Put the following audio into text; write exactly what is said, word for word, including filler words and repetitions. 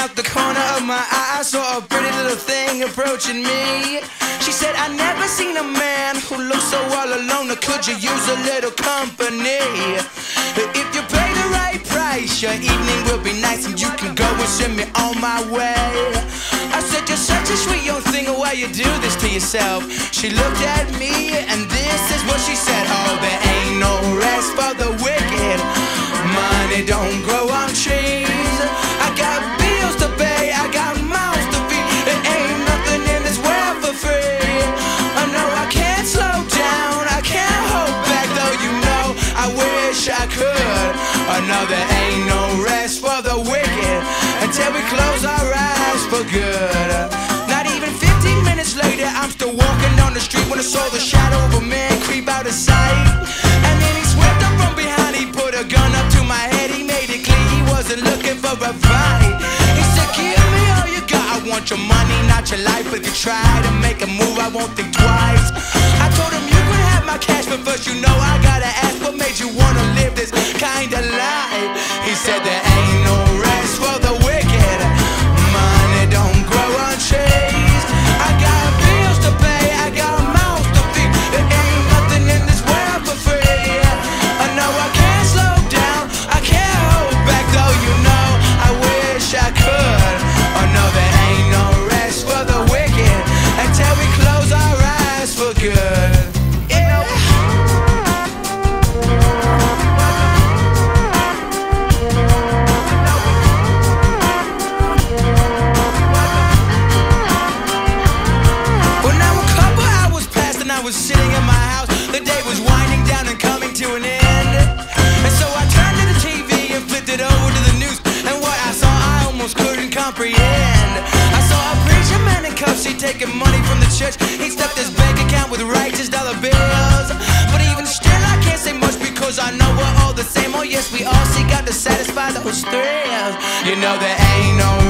out the corner of my eye, I saw a pretty little thing approaching me. She said, I never seen a man who looks so all alone. Or could you use a little company? If you pay the right price, your evening will be nice, and you can go and send me on my way. I said, you're such a sweet young thing, why you do this to yourself? She looked at me, and this is what she said. Oh, there ain't no rest for the wicked. Money don't grow on trees. I got bills to pay, I got mouths to feed. There ain't nothing in this world for free. I know I can't slow down, I can't hold back, though you know I wish I could. I know there ain't no rest for the wicked until we close our eyes for good. Not even fifteen minutes later, I'm still walking down the street when I saw the shadow of a man creep out of sight. And then he swept up from behind, he put a gun up to my head. He made it clear he wasn't looking for a fight. He said, give me all you got, I want your money, not your life. But if you try to make a move, I won't think twice. I told him you could have my cash, but first you know I gotta ask, what made you wanna live this kind of life? He said there ain't no rest for the wicked. Money don't grow on trees. I got bills to pay, I got mouths to feed. There ain't nothing in this world for free. I know I can't slow down, I can't hold back, though you know I wish I could. Oh no, there ain't no rest for the wicked until we close our eyes for good. I was sitting in my house, the day was winding down and coming to an end. And so I turned to the T V and flipped it over to the news, and what I saw I almost couldn't comprehend. I saw a preacher man in cuffs, he taking money from the church. He stuffed his bank account with righteous dollar bills. But even still I can't say much, because I know we're all the same. Oh yes, we all seek out to satisfy those thrills. You know there ain't no